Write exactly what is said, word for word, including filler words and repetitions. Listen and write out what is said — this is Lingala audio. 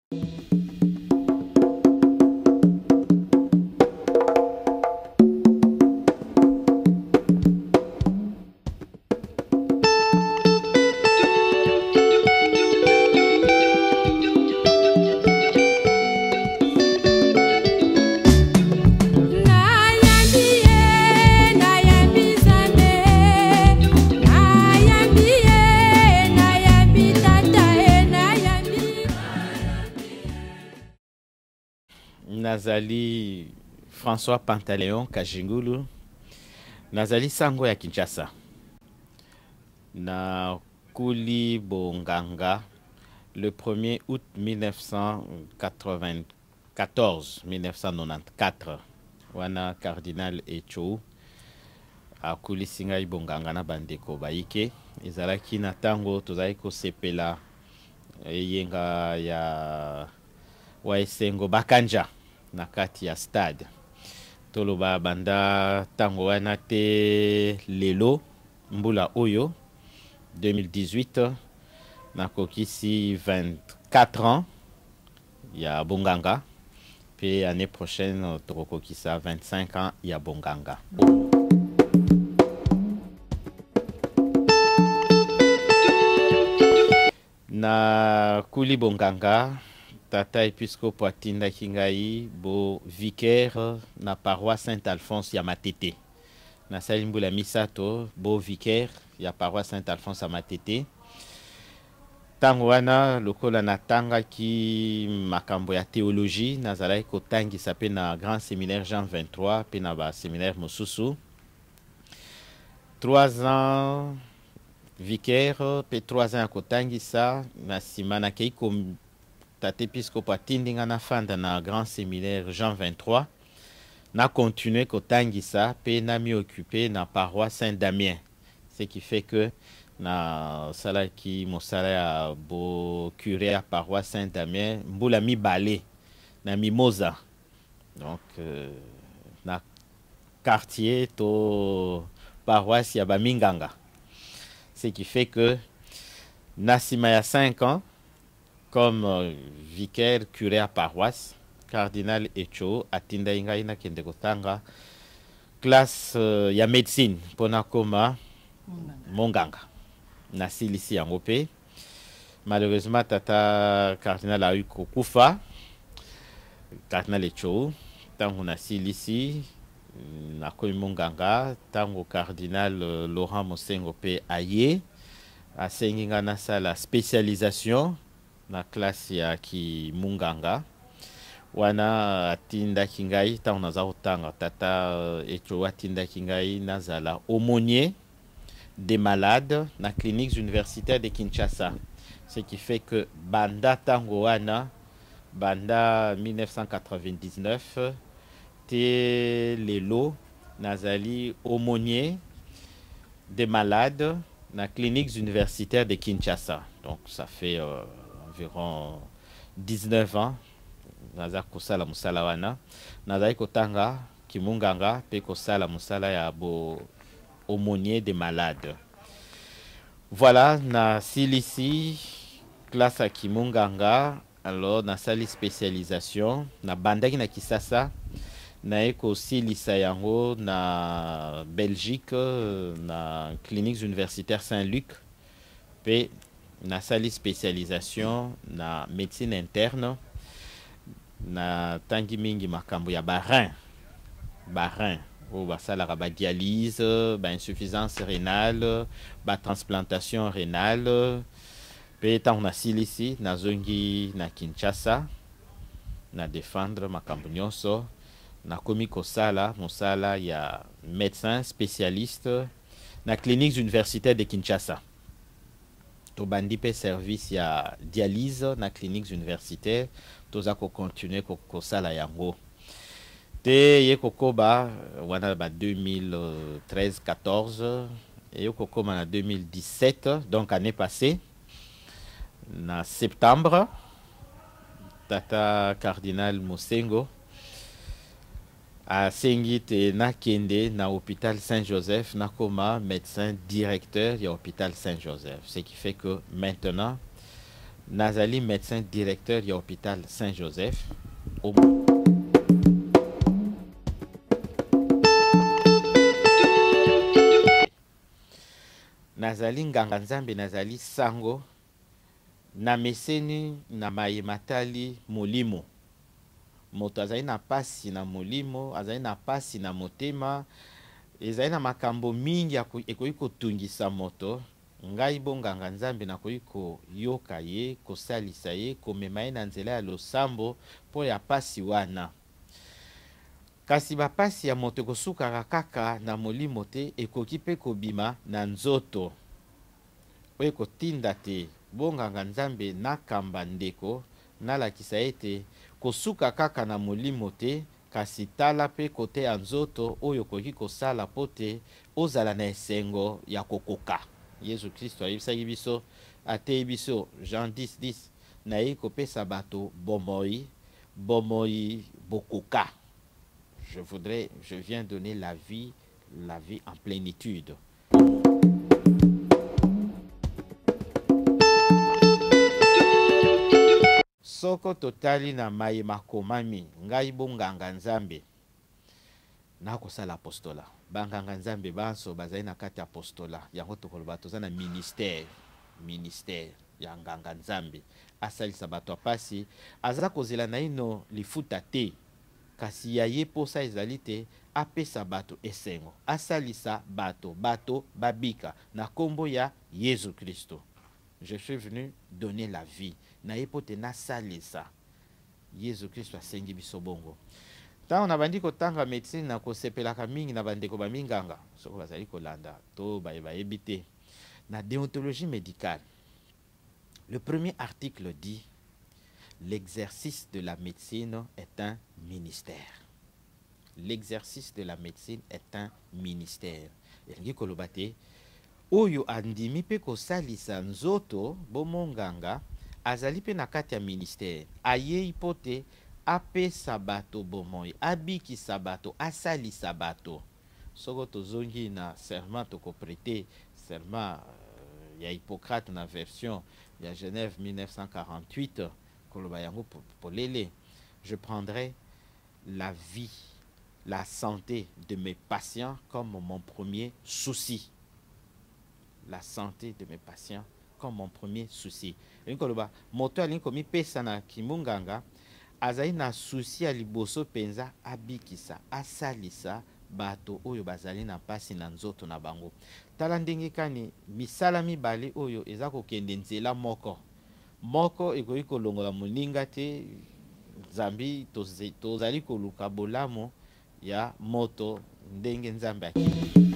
Nazali François Pantaleon Kajingulu, Nazali Sango ya Kinshasa. Na Kuli Bonganga le premier août mille neuf cent quatre-vingt-quatorze mille neuf cent quatre-vingt-quatorze. Wana Cardinal Echo a Kuli Singai Bonganga na bandeko baike. Ezalaki na tango tozali ko sepela yenga ya wa esengo bakanja na kati ya stade. Toloba banda tango wana te lelo mbula oyo deux mille dix-huit na kokisi vingt-quatre ans ya Bonganga, puis année prochaine tokokisa vingt-cinq ans ya Bonganga. Na Kuli Bonganga tata episcopo atinda kingai bo vicaire na paroisse Saint-Alphonse ya Matete. Na salimbula misato bo vicaire ya paroisse Saint-Alphonse ya Matete. Tango wana lokola na tanga ki makambo ya théologie nazalai ko tangi sape na grand séminaire Jean vingt-trois pe na ba séminaire mosusu. Trois ans vicaire pe trois ans ko tangi sa na simana kei kom tate episcopo atindinga na fanda na grand séminaire Jean vingt-trois na continué ko tangisa pe na mi occupé na paroisse Saint-Damien, ce qui fait que na sala ki mosala ya bo curé à paroisse Saint-Damien mbula mi balé na Mimosa, donc euh, na quartier to paroisse ya Baminganga, ce qui fait que na sima ya cinq ans comme euh, vicaire curé à paroisse, Cardinal Echo atinda ingai na kende kotanga classe uh, ya médecine pona koma Monganga na silisi yango pe. Malheureusement tata Cardinal a eu kokufa Cardinal Echo tango na silisi na komi Monganga tango Cardinal uh, Laurent Mosengo pe aye asenginga na sala spécialisation na classe ya ki Munganga wana atinda kingai tango naza kotanga tata Echo atinda kingai nazala aumônier des malades na cliniques universitaires de Kinshasa, ce qui fait que banda tango wana banda mille neuf cent quatre-vingt-dix-neuf te lelo nazali aumônier des malades na cliniques universitaires de Kinshasa, donc ça fait euh, environ dix-neuf ans naza kosala musala wana nazali kotanga kimunganga pe kosala musala ya bo aumônier des malades. Voilà, na silisi classe à kimunganga, alors na sali spécialisation na bandaki na Kisasa na eko silisa yango na Belgique na cliniques universitaires Saint-Luc pe na sali spécialisation na médecine interne na tangi mingi makambo ya barin barin ou basalaka ba dialyse ba insuffisance rénale ba transplantation rénale pe tango na silisi na zongi na Kinshasa na défendre makambo nyonso na komi kosala mosala ya médecin spécialiste na cliniques universitaires de Kinshasa. Tobandi pe service ya dialyse na cliniques universitaires toza ko continuer ko kosala yango te ye kokoba wana ba deux mille treize quatorze et yo kokoma na deux mille dix-sept, donc année passée na septembre tata Cardinal Mosengo a sengi te na kende na hôpital Saint-Joseph na koma médecin directeur ya hôpital Saint-Joseph, ce qui fait que maintenant nazali médecin directeur ya hôpital Saint-Joseph. Nazali nganga nzambe, nazali sango na meseni na mayematali molimo. Moto azali na pasi na molimo, azali na pasi na motema, ezali na makambo mingi ekoki kotungisa moto. Ngai bonganga nzambe nakoki koyoka ye, kosalisa ye, komema ye na nzela ya losambo po ya pasi wana. Kasi bapasi ya moto ekosukaka kaka na molimo te, ekoki pe kobima na nzoto. Oyo kotinda te bonganga nzambe nakamba ndeko nalakisa ete kosuka kaka na molimo te, kasi tala pe kote ya nzoto oyo koki kosala pote ozala na esengo ya kokoka. Yesu Kristo ayebisaki biso, atei biso Jean dix dix, naye kopesa bato bomoi, bomoi bokoka. Je voudrais, je viens donner la vie, la vie en plénitude. Soko totali na maye makomami, ngai bonganga nzambe nakosala apostola. Banganga nzambe banso bazali na kati apostola. Yango tokoloba toza na ministère, ministère ya nganga nzambe. Asalisa bato apasi, aza kozela na ino lifuta te. Kasi ya ye posa ezali te, apesa bato esengo. Asalisa bato, bato babika na kombo ya Yesu Kristo. Je suis venu donner la vie. Na yepote na salisa. Yesu Kristo asengi biso bongo. Tant on a bandi kotanga médecine na kosepelaka mingi na bandeko ba minganga. Soko bazali kolanda to ba ba ebité. Na déontologie médicale. Le premier article dit l'exercice de la médecine est un ministère. L'exercice de la médecine est un ministère. Elingi kolobate oyo andimi pe kosalisa nzoto bomonganga azali pe na kati ya ministère. Aye ipote apesa bato bomoi, abikisa bato, asalisa bato. Soko tozongi na serment toko prêter, serment euh, ya Hippocrate na version ya Genève mille neuf cent quarante-huit, koloba yango polele. Je prendrai la vie, la santé de mes patients comme mon premier souci. La santé de mes patients comme mon premier souci. Koloba moto alinko mi pesa na kimunganga azali na souci ya liboso penza abikisa, asalisa bato oyo bazali na pasi na nzoto na bango. Tala ndenge kani misala mibale oyo eza kokende nzela moko. Moko ekoki kolongola moninga te, Nzambi tozali koluka bolamo ya moto ndenge Nzambe akili.